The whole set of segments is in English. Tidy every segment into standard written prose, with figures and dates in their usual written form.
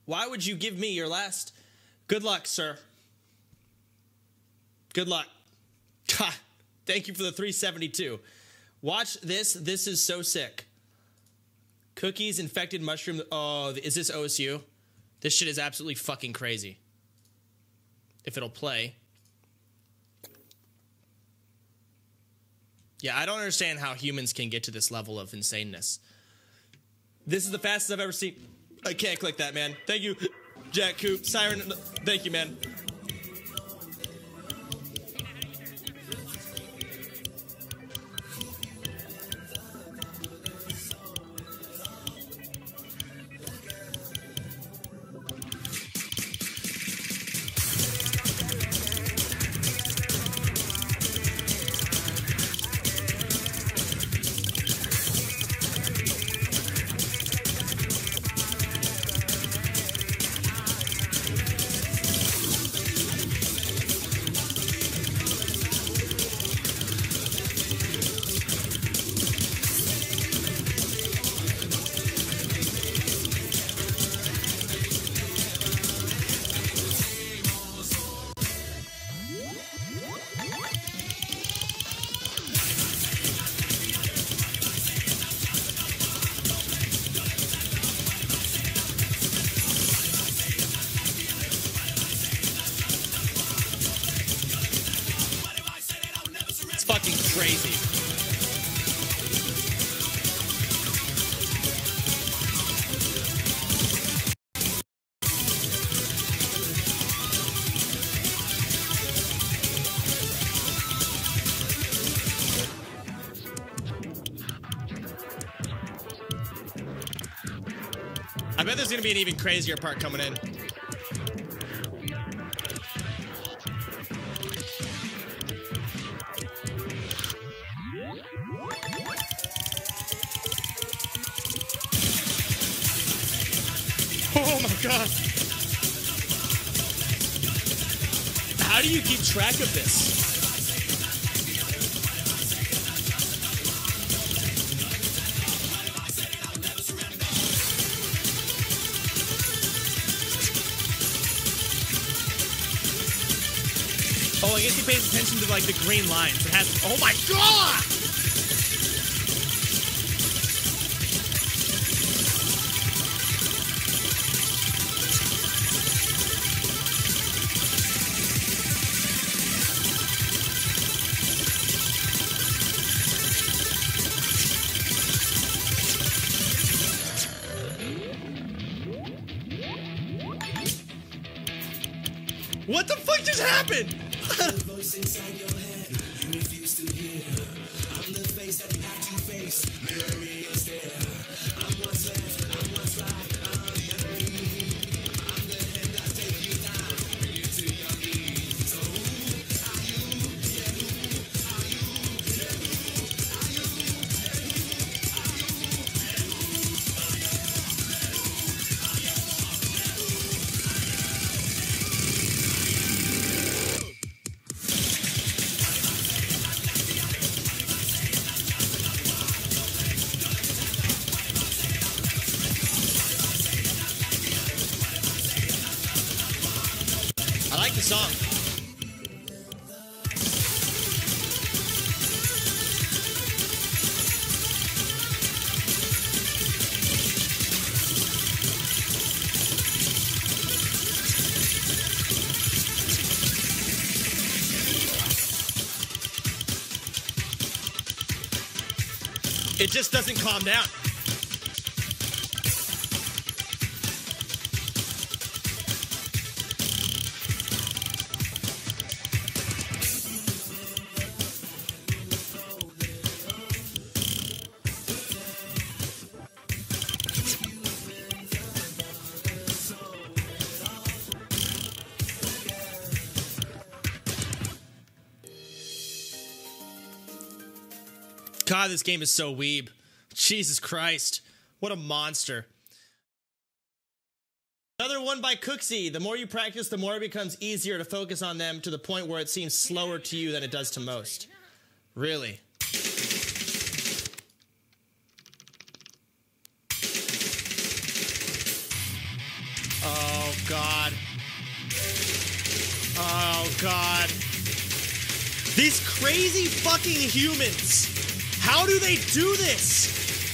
Why would you give me your last? Good luck, sir. Good luck. Thank you for the 372. Watch this. This is so sick. Cookies, infected mushroom. Oh, is this OSU? This shit is absolutely fucking crazy. If it'll play. Yeah, I don't understand how humans can get to this level of insaneness. This is the fastest I've ever seen. I can't click that, man. Thank you, Jack Coop. Siren, thank you, man. Crazy. I bet there's gonna be an even crazier part coming in. Oh my god. How do you keep track of this? Oh, I guess he pays attention to like the green lines. It has. Oh my god! What the fuck just happened? I like the song. It just doesn't calm down. God, this game is so weeb. Jesus Christ. What a monster. Another one by Cookiezi. The more you practice, the more it becomes easier to focus on them to the point where it seems slower to you than it does to most. Really. God. These crazy fucking humans. How do they do this?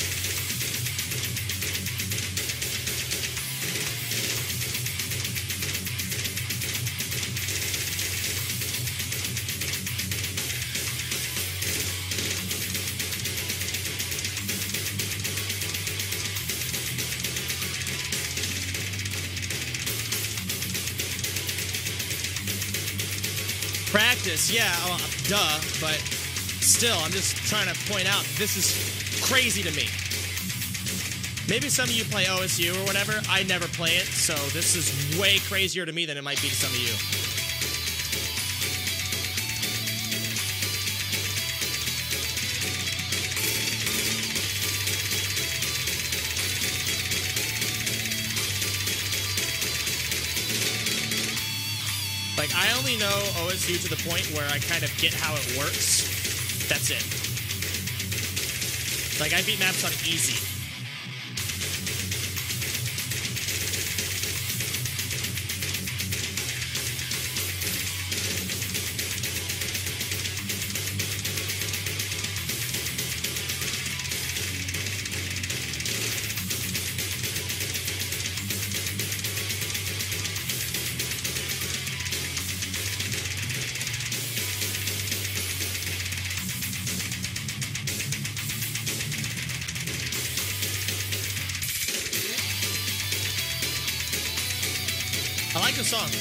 Practice, yeah, duh, but still, I'm just trying to point out, this is crazy to me. Maybe some of you play OSU or whatever. I never play it, so this is way crazier to me than it might be to some of you. Like, I only know OSU to the point where I kind of get how it works. That's it. Like, I beat maps on easy. I like the song.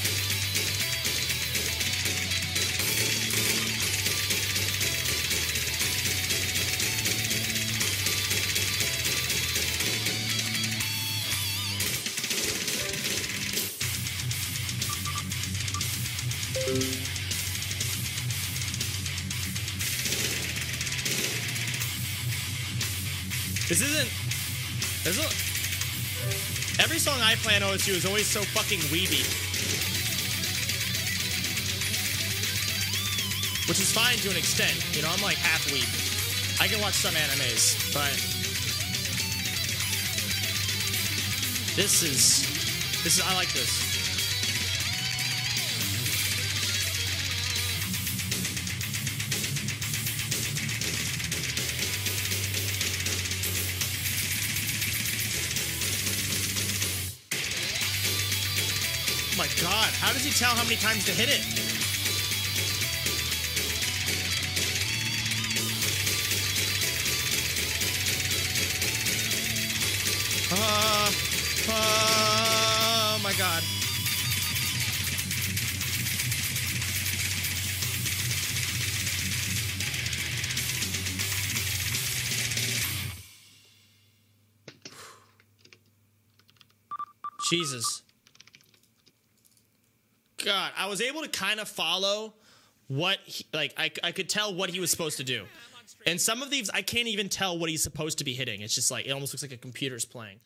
This isn't... Every song I play on OSU is always so fucking weeby. Which is fine to an extent. You know, I'm like half weeb. I can watch some animes, but... This is... I like this. Oh my God, how does he tell how many times to hit it? Oh my God. Jesus. God, I was able to kind of follow what, I could tell what he was supposed to do. And some of these, I can't even tell what he's supposed to be hitting. It's just like, it almost looks like a computer's playing.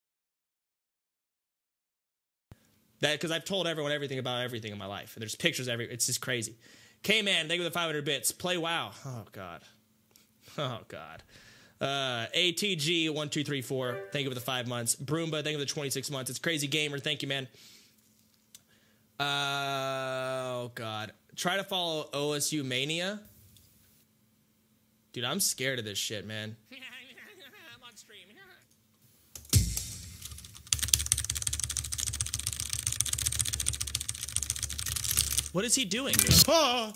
That, because I've told everyone everything about everything in my life. And there's pictures it's just crazy. K-Man, thank you for the 500 bits. Play WoW. Oh, God. Oh, God. ATG1234, thank you for the 5 months. Broomba, thank you for the 26 months. It's Crazy Gamer, thank you, man. Oh, God. Try to follow OSU Mania. Dude, I'm scared of this shit, man. I'm on stream. What is he doing? Oh!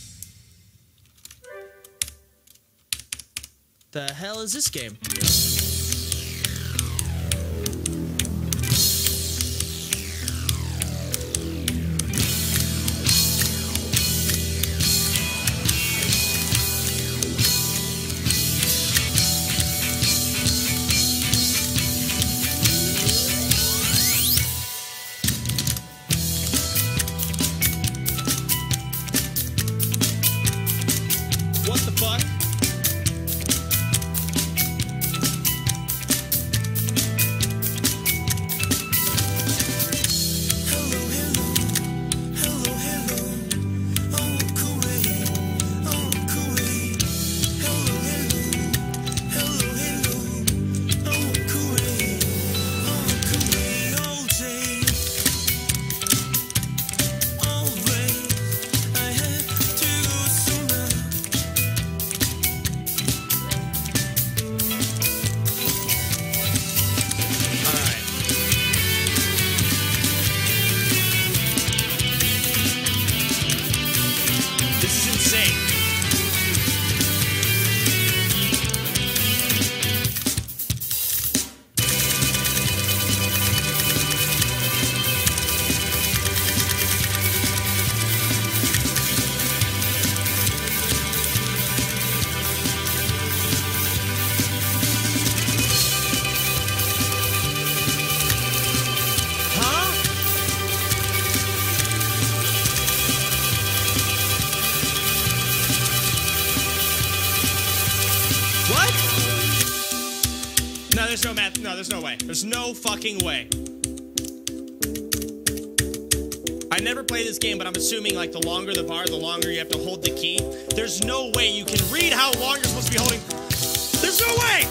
The hell is this game? What the fuck? there's no math. No, there's no way. There's no fucking way. I never played this game, but I'm assuming like the longer the bar, the longer you have to hold the key. There's no way you can read how long you're supposed to be holding. There's no way!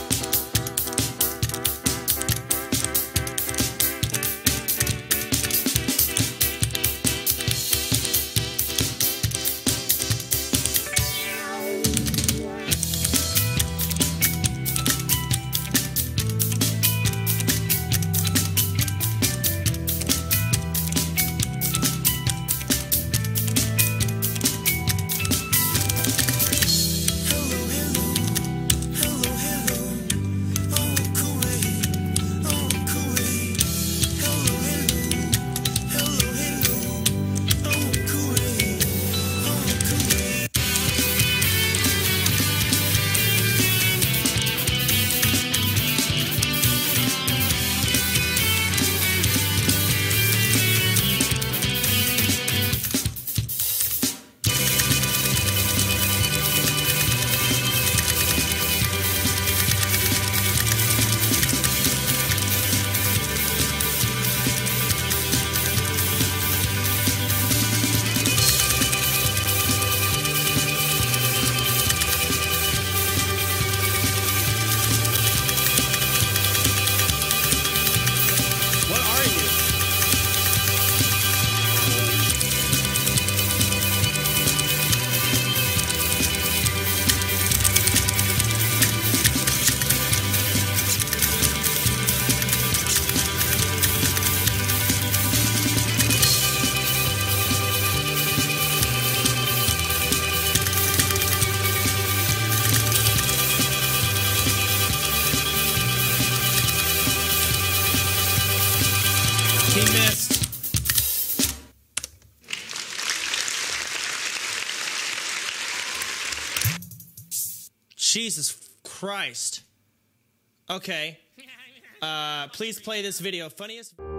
He missed. Jesus Christ. Okay. Please play this video. Funniest...